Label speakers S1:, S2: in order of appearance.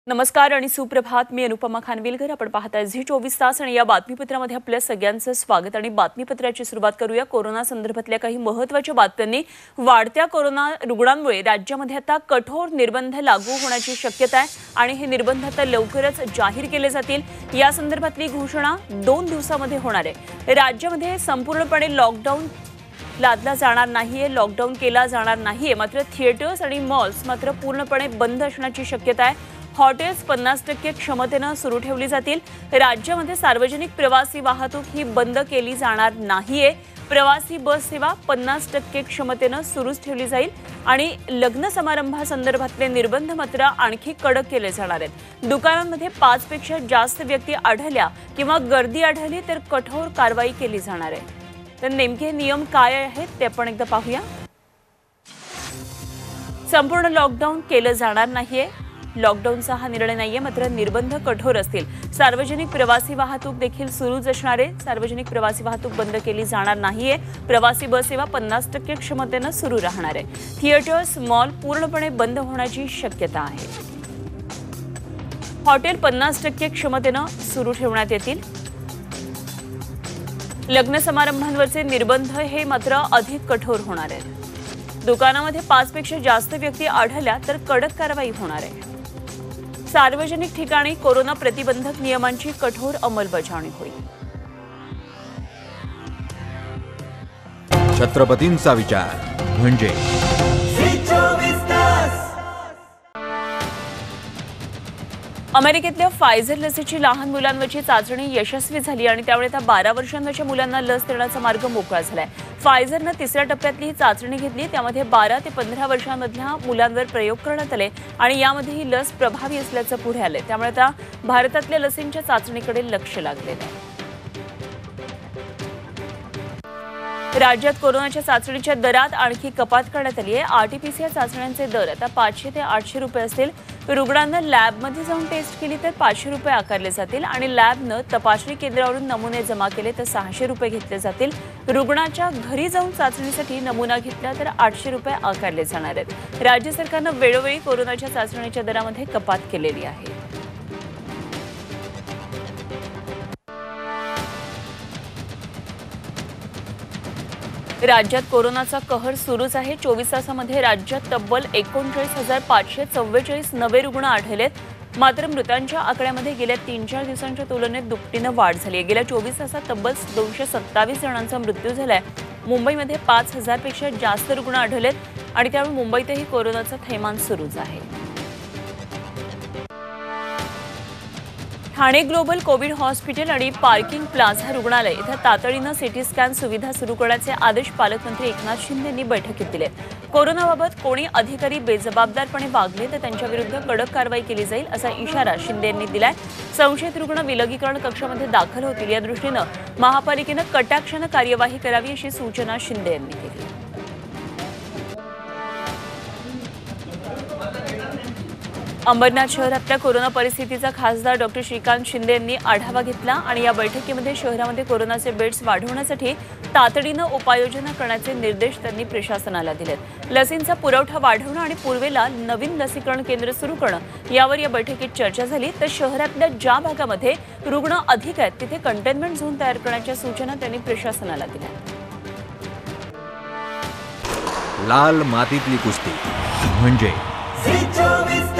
S1: नमस्कार आणि सुप्रभात. मी अनुपमा खानविलकर. आपण पाहताय झी 24 तास आणि या बातमीपत्रामध्ये आपल्या सगळ्यांचं स्वागत. आणि बातमीपत्राची सुरुवात करूया कोरोना संदर्भातल्या काही महत्त्वाच्या बातम्यांनी. वाढत्या कोरोना रुग्णांमुळे राज्यामध्ये आता कठोर निर्बंध लागू होण्याची शक्यता आहे आणि हे निर्बंध आता लवकरच जाहीर केले जातील. या संदर्भातली घोषणा 2 दिवसांमध्ये होणार आहे. राज्यामध्ये संपूर्णपणे लॉकडाऊन लादला जाणार नाहीये, लॉकडाऊन केला जाणार नाहीये. मात्र थिएटर्स आणि मॉल्स मात्र पूर्णपणे बंद असण्याची शक्यता आहे. हॉटेल्स 50% क्षमतेनं सुरू ठेवली जातील. राज्यामध्ये सार्वजनिक प्रवासी वाहतूक ही बंद केली जाणार नाहीये. प्रवासी बस सेवा 50% क्षमतेनं सुरूच ठेवली जाईल आणि लग्न समारंभासंदर्भातले निर्बंध मात्र आणखी कडक केले जाणार आहेत. दुकानांमध्ये 5 पेक्षा जास्त व्यक्ती आढळल्या किंवा गर्दी आढळली तर कठोर कारवाई केली जाणार आहे. तर नेमके नियम काय आहेत ते आपण एकदा पाहूया. संपूर्ण लॉकडाऊन केलं जाणार नाहीये. लॉकडाऊनचा हा निर्णय नाहीये, मात्र निर्बंध कठोर असतील. सार्वजनिक प्रवासी वाहतूक देखील सुरूच असणार आहे. सार्वजनिक प्रवासी वाहतूक बंद केली जाणार नाहीये. प्रवासी बस सेवा 50% क्षमतेनं सुरू राहणार आहे. थिएटर्स, मॉल पूर्णपणे बंद होण्याची शक्यता आहे. हॉटेल 50% क्षमतेनं सुरू ठेवण्यात येतील. लग्न समारंभांवरचे निर्बंध हे मात्र अधिक कठोर होणार आहेत. दुकानामध्ये 5 पेक्षा जास्त व्यक्ती आढळल्या तर कडक कारवाई होणार आहे. सार्वजनिक ठिकाणी कोरोना प्रतिबंधक नियमांची कठोर अंमलबजावणी होईल.
S2: छत्रपतींचा विचार म्हणजे
S1: अमेरिकेतल्या फायझर लसीची लहान मुलांवरची चाचणी यशस्वी झाली आणि त्यामुळे आता 12 वर्षांवरच्या मुलांना लस देण्याचा मार्ग मोकळा झालाय. फायझरनं 3ऱ्या टप्प्यातली ही चाचणी घेतली. त्यामध्ये 12 ते 15 वर्षांमधल्या मुलांवर प्रयोग करण्यात आले आणि यामध्ये ही लस प्रभावी असल्याचं पुढे आलंय. त्यामुळे आता भारतातल्या लसींच्या चाचणीकडे लक्ष लागलेलं आहे. राज्यात कोरोनाच्या चाचणीच्या दरात आणखी कपात करण्यात आली आहे. आरटीपीसीआर चाचण्यांचे दर आता 500 ते 800 रुपये असतील. रुग्णांना लॅबमध्ये जाऊन टेस्ट केली तर 500 रुपये आकारले जातील आणि लॅबनं तपासणी केंद्रावरून नमुने जमा केले तर 600 रुपये घेतले जातील. रुग्णाच्या घरी जाऊन चाचणीसाठी नमुना घेतला तर 800 रुपये आकारले जाणार आहेत. राज्य सरकारनं वेळोवेळी कोरोनाच्या चाचणीच्या दरामध्ये कपात केलेली आहे. राज्यात कोरोनाचा कहर सुरूच आहे. 24 तासामध्ये राज्यात तब्बल 39,544 नवे रुग्ण आढळलेत. मात्र मृतांच्या आकड्यामध्ये गेल्या 3-4 दिवसांच्या तुलनेत दुपटीनं वाढ झाली आहे. गेल्या 24 तासात तब्बल 227 जणांचा मृत्यू झालाय. मुंबईमध्ये 5,000 पेक्षा जास्त रुग्ण आढळलेत आणि त्यामुळे मुंबईतही कोरोनाचं थैमान सुरूच आहे. ठाणे ग्लोबल कोविड हॉस्पिटल आणि पार्किंग प्लाझा रुग्णालय इथं तातडीनं सिटी स्कॅन सुविधा सुरू करण्याचे आदेश पालकमंत्री एकनाथ शिंदे यांनी बैठकीत दिले. कोरोनाबाबत कोणी अधिकारी बेजबाबदारपणे वागले तर त्यांच्याविरुद्ध कडक कारवाई केली जाईल असा इशारा शिंदे यांनी दिलाय. संशयित रुग्ण विलगीकरण कक्षामध्ये दाखल होतील या दृष्टीनं महापालिकेनं कटाक्षानं कार्यवाही करावी अशी सूचना शिंदे यांनी केली. अंबरनाथ शहरातल्या कोरोना परिस्थितीचा खासदार डॉक्टर श्रीकांत शिंदे यांनी आढावा घेतला आणि या बैठकीमध्ये शहरामध्ये कोरोनाचे बेड्स वाढवण्यासाठी तातडीनं उपाययोजना करण्याचे निर्देश त्यांनी प्रशासनाला दिलेत. लसींचा पुरवठा वाढवणं आणि पूर्वेला नवीन लसीकरण केंद्र सुरू करणं यावर या बैठकीत चर्चा झाली. तर शहरातल्या ज्या भागामध्ये रुग्ण अधिक आहेत तिथे कंटेनमेंट झोन तयार करण्याच्या सूचना त्यांनी प्रशासनाला दिल्या.
S2: लाल मातीतली कुस्ती म्हणजे